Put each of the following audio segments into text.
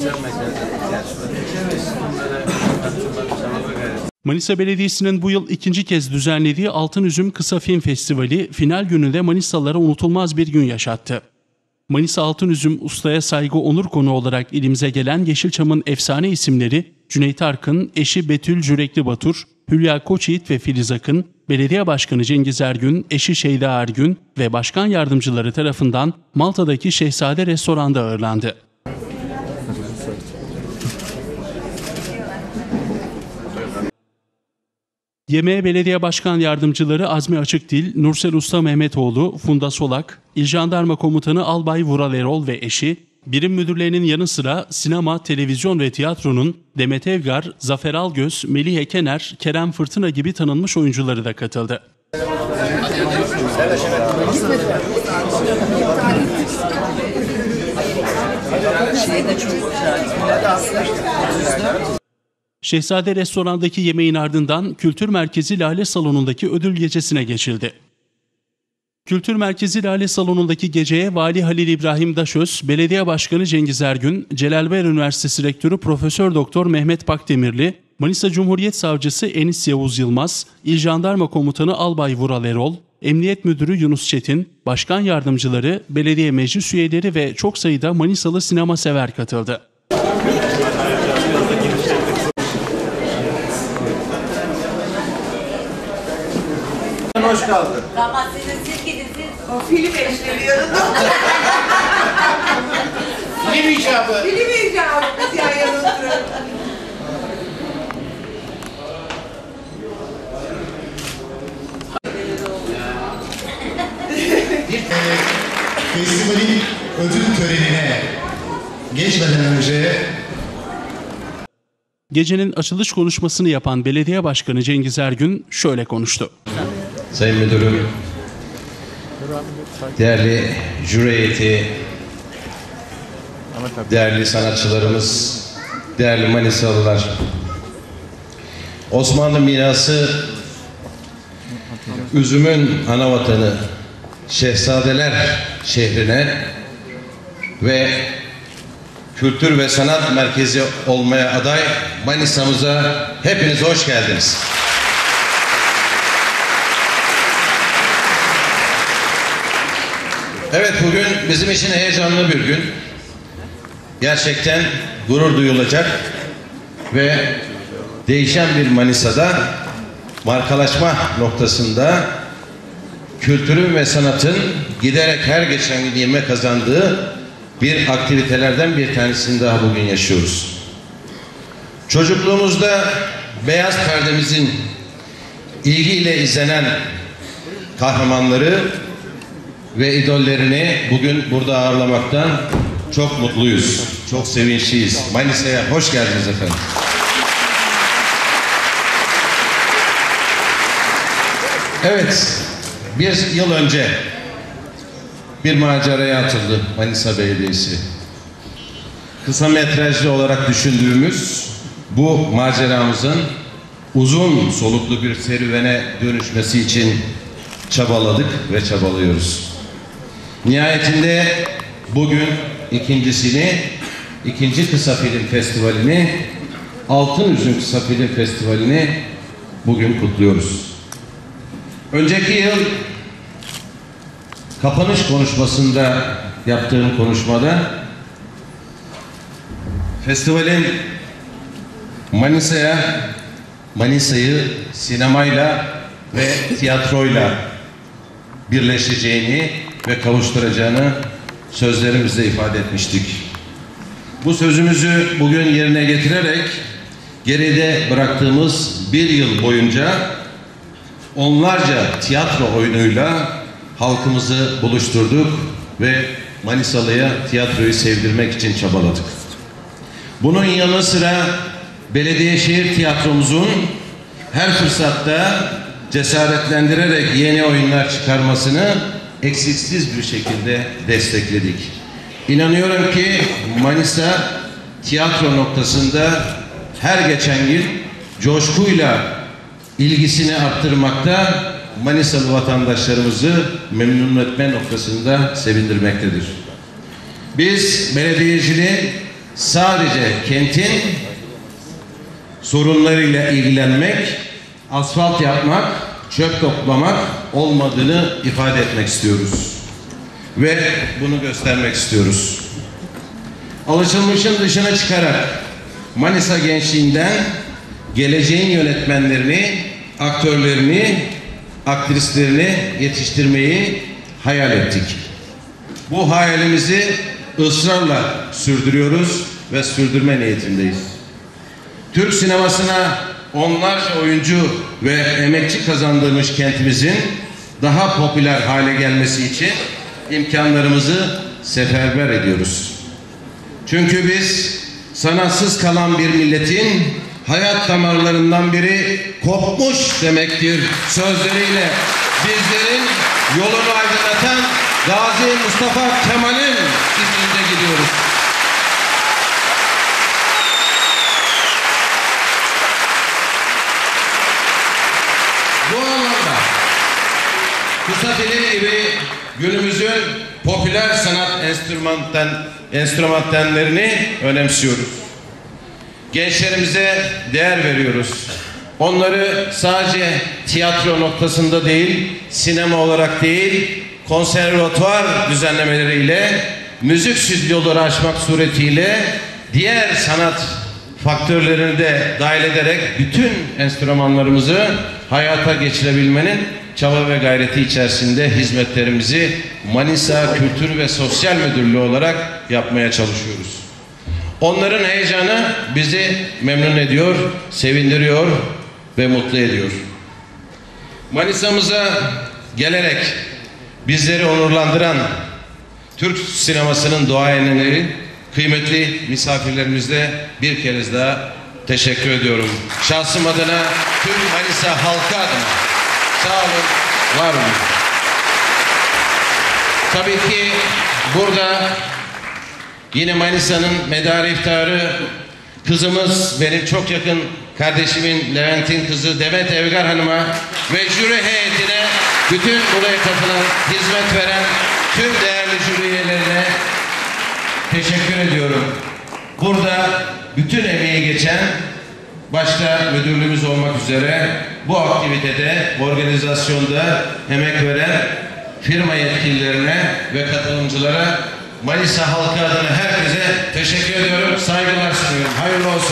Manisa Belediyesi'nin bu yıl ikinci kez düzenlediği Altın Üzüm Kısa Film Festivali final gününde Manisalılara unutulmaz bir gün yaşattı. Manisa Altın Üzüm Ustaya Saygı Onur konu olarak ilimize gelen Yeşilçam'ın efsane isimleri Cüneyt Arkın, eşi Betül Cürekli Batur, Hülya Koçyiğit ve Filiz Akın, Belediye Başkanı Cengiz Ergün, eşi Şeyda Ergün ve başkan yardımcıları tarafından Malta'daki Şehzade Restoran'da ağırlandı. Yemeğe belediye başkan yardımcıları Azmi Açıkdil, Nursel Usta Mehmetoğlu, Funda Solak, İl Jandarma Komutanı Albay Vural Erol ve eşi, birim müdürlerinin yanı sıra sinema, televizyon ve tiyatronun Demet Evgar, Zafer Algöz, Melih Ekener, Kerem Fırtına gibi tanınmış oyuncuları da katıldı. Şehzade Restoran'daki yemeğin ardından Kültür Merkezi Lale Salonu'ndaki ödül gecesine geçildi. Kültür Merkezi Lale Salonu'ndaki geceye Vali Halil İbrahim Daşöz, Belediye Başkanı Cengiz Ergün, Celalbayar Üniversitesi Rektörü Profesör Doktor Mehmet Bakdemirli, Manisa Cumhuriyet Savcısı Enis Yavuz Yılmaz, İl Jandarma Komutanı Albay Vural Erol, Emniyet Müdürü Yunus Çetin, Başkan Yardımcıları, belediye meclis üyeleri ve çok sayıda Manisalı sinema sever katıldı. Hoş geldin. Damat sizin sirkediniz. O film eşleri yanında. Film icabı. Film icabı. Biz yan yana oturuyoruz. Festivalin ödül törenine geçmeden önce Gecenin açılış konuşmasını yapan Belediye Başkanı Cengiz Ergün şöyle konuştu. Sayın Müdürüm, değerli jüri heyeti, değerli sanatçılarımız, değerli Manisalılar, Osmanlı mirası, üzümün anavatanı Şehzadeler şehrine ve kültür ve sanat merkezi olmaya aday Manisa'mıza hepiniz hoş geldiniz. Evet, bugün bizim için heyecanlı bir gün. Gerçekten gurur duyulacak ve değişen bir Manisa'da markalaşma noktasında kültürün ve sanatın giderek her geçen gün ivme kazandığı bir aktivitelerden bir tanesini daha bugün yaşıyoruz. Çocukluğumuzda beyaz perdemizin ilgiyle izlenen kahramanları ve idollerini bugün burada ağırlamaktan çok mutluyuz, çok sevinçliyiz. Manisa'ya hoş geldiniz efendim. Evet, bir yıl önce bir maceraya atıldı Manisa Belediyesi. Kısa metrajlı olarak düşündüğümüz bu maceramızın uzun soluklu bir serüvene dönüşmesi için çabaladık ve çabalıyoruz. Nihayetinde bugün ikinci kısa film festivalini, Altın Üzüm Kısa Film Festivali'ni bugün kutluyoruz. Önceki yıl kapanış konuşmasında yaptığım konuşmada festivalin Manisa'yı sinemayla ve tiyatroyla birleşeceğini ve kavuşturacağını sözlerimizle ifade etmiştik. Bu sözümüzü bugün yerine getirerek geride bıraktığımız bir yıl boyunca onlarca tiyatro oyunuyla halkımızı buluşturduk ve Manisalı'ya tiyatroyu sevdirmek için çabaladık. Bunun yanı sıra belediye şehir tiyatromuzun her fırsatta cesaretlendirerek yeni oyunlar çıkarmasını eksiksiz bir şekilde destekledik. İnanıyorum ki Manisa tiyatro noktasında her geçen yıl coşkuyla ilgisini arttırmakta, Manisalı vatandaşlarımızı memnun etme noktasında sevindirmektedir. Biz belediyeciliği sadece kentin sorunlarıyla ilgilenmek, asfalt yapmak, çöp toplamak olmadığını ifade etmek istiyoruz. Ve bunu göstermek istiyoruz. Alışılmışın dışına çıkarak Manisa gençliğinden geleceğin yönetmenlerini, aktörlerini, aktrislerini yetiştirmeyi hayal ettik. Bu hayalimizi ısrarla sürdürüyoruz ve sürdürme niyetindeyiz. Türk sinemasına onlarca oyuncu ve emekçi kazandırmış kentimizin daha popüler hale gelmesi için imkanlarımızı seferber ediyoruz. Çünkü biz sanatsız kalan bir milletin hayat damarlarından biri kopmuş demektir sözleriyle bizlerin yolunu aydınlatan Gazi Mustafa Kemal'in izinde gidiyoruz. Bu anlamda kısa film gibi günümüzün popüler sanat enstrümantenlerini önemsiyoruz. Gençlerimize değer veriyoruz. Onları sadece tiyatro noktasında değil, sinema olarak değil, konservatuvar düzenlemeleriyle, müzik stüdyoları açmak suretiyle diğer sanat faktörlerini de dahil ederek bütün enstrümanlarımızı hayata geçirebilmenin çaba ve gayreti içerisinde hizmetlerimizi Manisa Kültür ve Sosyal Müdürlüğü olarak yapmaya çalışıyoruz. Onların heyecanı bizi memnun ediyor, sevindiriyor ve mutlu ediyor. Manisa'mıza gelerek bizleri onurlandıran Türk sinemasının duayenleri, kıymetli misafirlerimizle bir kez daha teşekkür ediyorum. Şahsım adına, tüm Manisa halkı adına sağ olun, var olun. Tabii ki burada yine Manisa'nın medarı iftiharı kızımız, benim çok yakın kardeşimin Levent'in kızı Demet Evgar Hanım'a ve jüri heyetine, bütün buraya katılan, hizmet veren tüm değerli jüri üyelerine teşekkür ediyorum. Burada bütün emeği geçen, başta müdürlüğümüz olmak üzere bu aktivitede, organizasyonda emek veren firma yetkililerine ve katılımcılara, Manisa halkı adına herkese teşekkür ediyorum. Saygılar sunuyorum. Hayırlı olsun.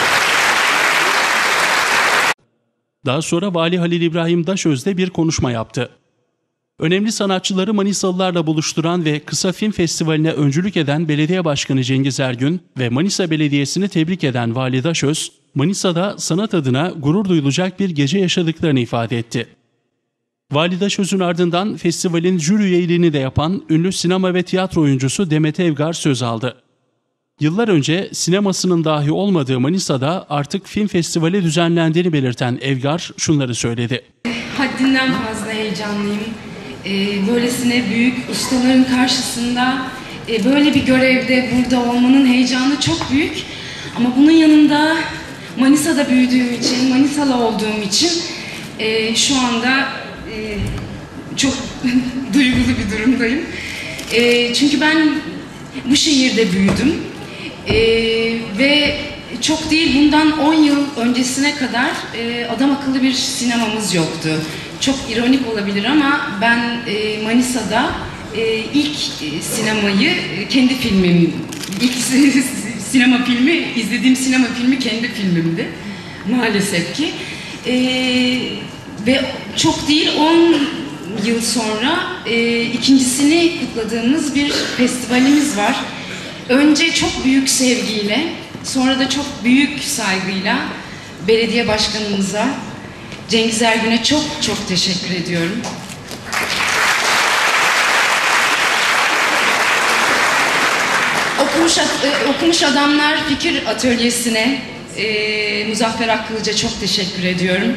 Daha sonra Vali Halil İbrahim Daşöz de bir konuşma yaptı. Önemli sanatçıları Manisalılarla buluşturan ve Kısa Film Festivali'ne öncülük eden Belediye Başkanı Cengiz Ergün ve Manisa Belediyesi'ni tebrik eden Vali Daşöz, Manisa'da sanat adına gurur duyulacak bir gece yaşadıklarını ifade etti. Vali Daşöz'ün ardından festivalin jüri üyeliğini de yapan ünlü sinema ve tiyatro oyuncusu Demet Evgar söz aldı. Yıllar önce sinemasının dahi olmadığı Manisa'da artık film festivali düzenlendiğini belirten Evgar şunları söyledi. Haddinden fazla heyecanlıyım. Böylesine büyük ustaların karşısında böyle bir görevde burada olmanın heyecanı çok büyük. Ama bunun yanında Manisa'da büyüdüğüm için, Manisalı olduğum için şu anda çok duygulu bir durumdayım. Çünkü ben bu şehirde büyüdüm. Ve çok değil, bundan 10 yıl öncesine kadar adam akıllı bir sinemamız yoktu. Çok ironik olabilir ama ben Manisa'da ilk sinemayı, kendi filmim, ilk sinema filmi, izlediğim sinema filmi kendi filmimdi maalesef ki. Ve çok değil, 10 yıl sonra ikincisini kutladığımız bir festivalimiz var. Önce çok büyük sevgiyle, sonra da çok büyük saygıyla belediye başkanımıza, Cengiz Ergün'e çok çok teşekkür ediyorum. Okumuş Adamlar Fikir Atölyesi'ne, Muzaffer Akkılıç'a çok teşekkür ediyorum.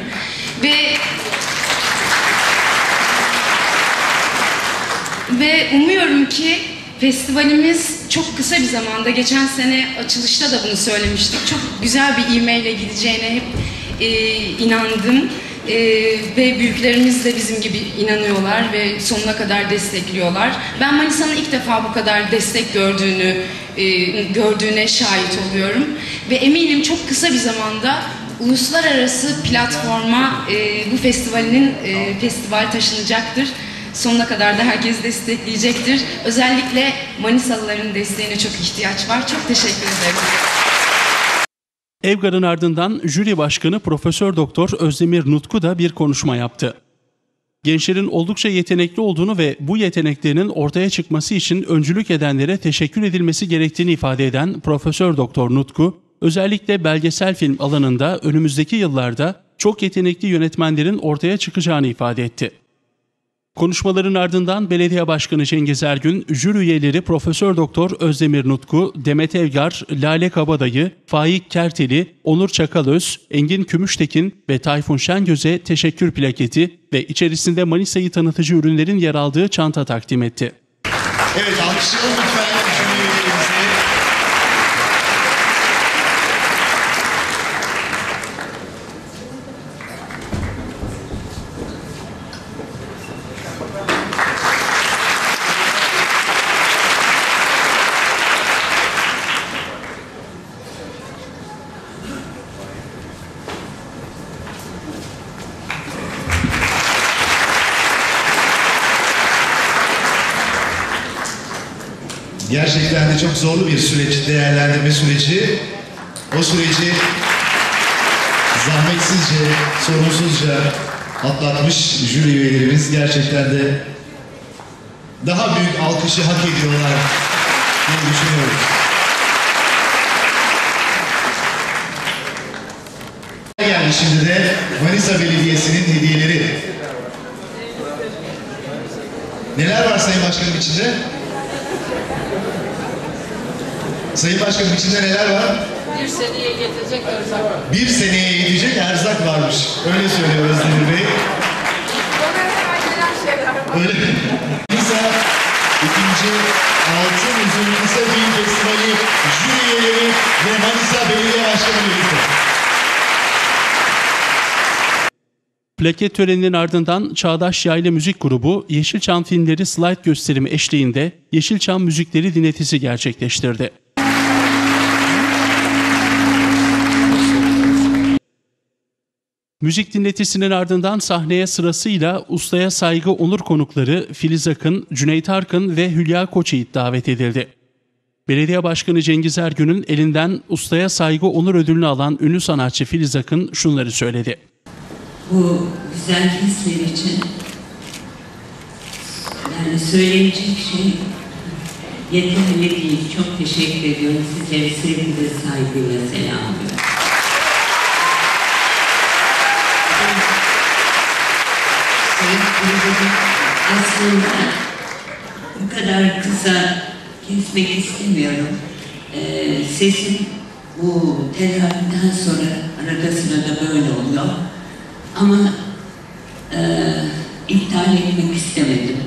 Ve umuyorum ki festivalimiz çok kısa bir zamanda, geçen sene açılışta da bunu söylemiştik, çok güzel bir ivmeyle gideceğine hep inandım Ve büyüklerimiz de bizim gibi inanıyorlar ve sonuna kadar destekliyorlar. Ben Manisa'nın ilk defa bu kadar destek gördüğüne şahit oluyorum. Ve eminim çok kısa bir zamanda uluslararası platforma bu festival taşınacaktır. Sonuna kadar da herkes destekleyecektir. Özellikle Manisalıların desteğine çok ihtiyaç var. Çok teşekkür ederim. Evgar'ın ardından jüri başkanı Profesör Doktor Özdemir Nutku da bir konuşma yaptı. Gençlerin oldukça yetenekli olduğunu ve bu yeteneklerinin ortaya çıkması için öncülük edenlere teşekkür edilmesi gerektiğini ifade eden Profesör Doktor Nutku, özellikle belgesel film alanında önümüzdeki yıllarda çok yetenekli yönetmenlerin ortaya çıkacağını ifade etti. Konuşmaların ardından Belediye Başkanı Cengiz Ergün, jüri üyeleri Profesör Doktor Özdemir Nutku, Demet Evgar, Lale Kabadayı, Faik Kerteli, Onur Çakalöz, Engin Kümüştekin ve Tayfun Şengöz'e teşekkür plaketi ve içerisinde Manisa'yı tanıtıcı ürünlerin yer aldığı çanta takdim etti. Evet, alkışlayalım lütfen jüri üyelerimizi. Gerçekten de çok zorlu bir süreç, değerlendirme süreci. O süreci zahmetsizce, sorunsuzca atlatmış jüri üyelerimiz gerçekten de daha büyük alkışı hak ediyorlar diye düşünüyorum. Geldi şimdi de Manisa Belediyesi'nin hediyeleri. Neler var Sayın Başkanım içinde? Sayın Başkanım içinde neler var? Bir seneye yetecek erzak. Bir seneye yetecek erzak varmış. Öyle söylüyor Özdemir Bey. Öyle mi? Manisa 2. Altın Uzun Kısa Film Festivali jüri üyeleri ve Manisa Belediye Başkanı birlikte. Plaket töreninin ardından Çağdaş Yaylı Müzik Grubu, Yeşilçam filmleri slide gösterimi eşliğinde Yeşilçam müzikleri dinletisi gerçekleştirdi. Müzik dinletisinin ardından sahneye sırasıyla Ustaya Saygı Onur konukları Filiz Akın, Cüneyt Arkın ve Hülya Koçyiğit davet edildi. Belediye Başkanı Cengiz Ergün'ün elinden Ustaya Saygı Onur ödülünü alan ünlü sanatçı Filiz Akın şunları söyledi. Bu güzel hisler için yani söyleyecek şey yeterli değil. Çok teşekkür ediyorum. Sizleri sevgiyle, saygıyla selamlıyorum. Aslında bu kadar kısa kesmek istemiyorum. Sesim bu tedaviden sonra arada sırada böyle oluyor. Ama iptal etmek istemedim.